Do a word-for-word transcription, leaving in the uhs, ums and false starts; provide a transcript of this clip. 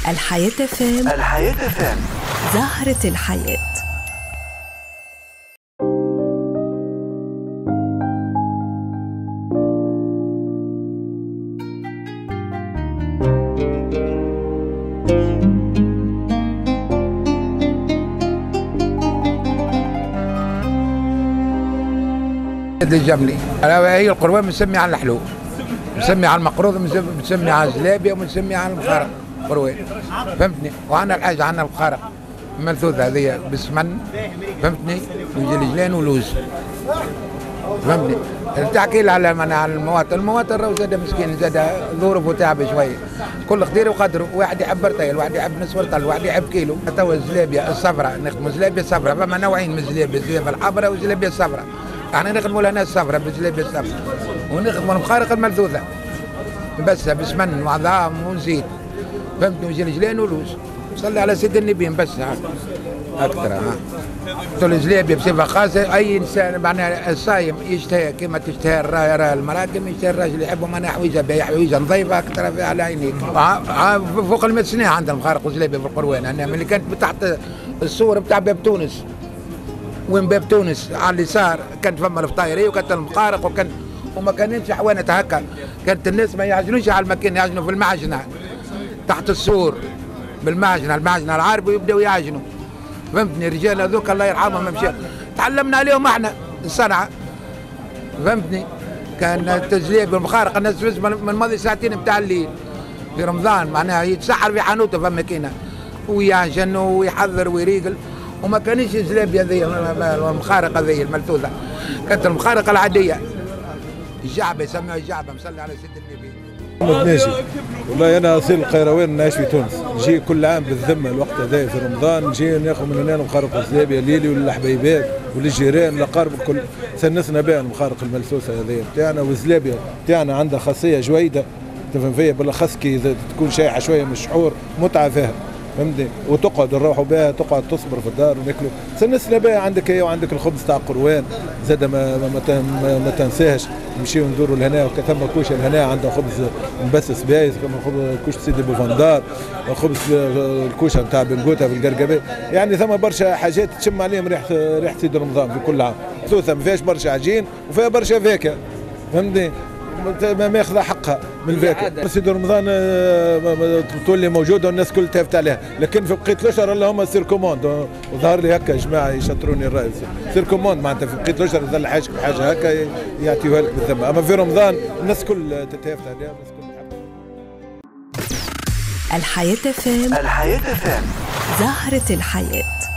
الحياة فام. الحياة فام. زهرة الحياة. الجملي هي القروان بنسمي على الحلو، بنسمي على المقروض، بنسمي على الزلابيه، وبنسمي على المخارق قروان، فهمتني؟ وعندنا الحاجه عندنا الخارق الملثوثه هذه بسمن، فهمتني؟ وجلجلان ولوز، فهمتني؟ تحكي لي على على المواطن، المواطن راهو زاد مسكين، زاد ظروفه تعب شويه، كل خدير وقدره، واحد يحب رطيل، واحد يحب نصف رطل، واحد يحب كيلو، توا الزلابيه الصفراء نخدموا زلابيه صفراء، فما نوعين من الزلابيه، الزلابيه الحمراء والزلابيه الصفراء. احنا نخدموا لنا الصفراء بالزلابيه الصفراء، ونخدموا المخارق الملثوثه بس بسمن وعظام وزيت، فهمتني؟ وجلجلان ولوز. صلي على سيد النبي بس اكثر. ها قلت الزلابيه بصفه خاصه اي انسان معناها الصايم يشتهي كما تشتهي الرايه المراكم، يشتهي الراجل يحبوا معناها حويجه باهيه، حويجه نظيفه اكثر على عينيك. فوق المئة سنه عندنا المخارق والزلابيه في القروان، انا من اللي كانت تحت الصور بتاع باب تونس، وين باب تونس على اليسار كانت فما الفطايريه وكانت المخارق، وكان وما كانتش حوانه هكا، كانت الناس ما يعجنوش على المكان، يعجنوا في المعجنه تحت السور بالمعجنه، المعجنه العاربه ويبداو يعجنوا، فهمتني؟ الرجال هذوك الله يرحمهم مشى تعلمنا عليهم احنا الصنعه، فهمتني؟ كان التزليب بالمخارق الناس من ماضي ساعتين بتاع الليل في رمضان معناها يتسحر في حانوته فما كينا، ويعجن ويحضر ويريقل، وما كانش الزلابيه هذه المخارق هذه الملثوثه، كانت المخارق العاديه الجعبه يسموها الجعبه، مصلي على سيد النبي. محمد ناشي. والله انا اصيل القيروان نعيش في تونس، نجي كل عام بالذمه الوقت هذا في رمضان، نجي ناخذ من هنا المخارق الزلابيه ليلي وللحبيبات وللجيران والاقارب الكل، سنسنا بها المخارق الملثوثه هذه بتاعنا، والزلابيه بتاعنا عندها خاصيه جويده، تفهم فيها بالاخص كي تكون شايحه شويه من الشحور متعه فيها، فهمتني؟ وتقعد نروحوا بها، تقعد تصبر في الدار وناكلوا، سنسنا بها. عندك هي وعندك الخبز تاع قروان زاد ما ما, ما, ما تنساهش، نمشيو ندوروا لهنا وكثم كوشه لهنا عندها خبز مبسس بايز، كما خبز كوشه سيدي بوفندار، خبز الكوشه نتاع بنقوته بالقرقبه، يعني ثم برشا حاجات تشم عليهم ريحه ريحه سيد رمضان في كل عام، ثوثه ما فيهاش برشا عجين وفيها برشا فاكهه، فهمتني؟ ما ماخذه حقها من الفاكهه. سيد رمضان تولي موجوده والناس كل تافت عليها، لكن في بقيه الاشهر اللهم سير كوموند، وظهر لي هكا يا جماعه يشطروني الراي، سير كوموند معناتها في بقيه الاشهر يظل حاجه بحاجه هكا يعطيوها لك بالذمه، اما في رمضان الناس كل تتافت عليها، الناس كل الحياة فام. الحياة فام. زهرة الحياة.